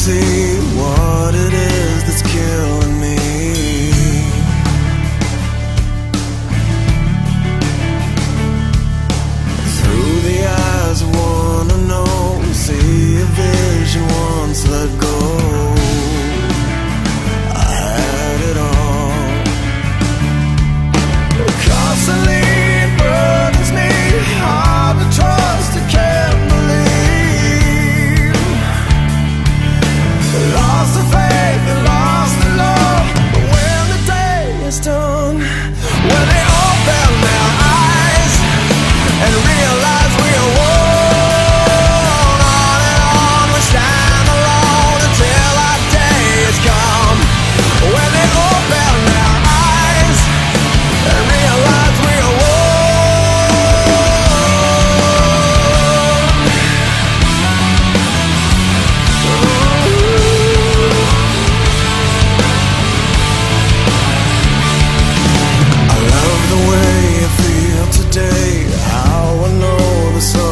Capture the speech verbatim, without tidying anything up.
see what it is that's killing me. Through the eyes I wanna know, see a vision once let go. I had it all. Constantly it burdens me, hard to trust, I can't believe. Lost the faith and lost the love. But when the day is done, when they open their eyes and realize we are one, on and on we stand alone until our day is come. When they open their eyes and realize we are one. I love the way you feel today, how I know the sun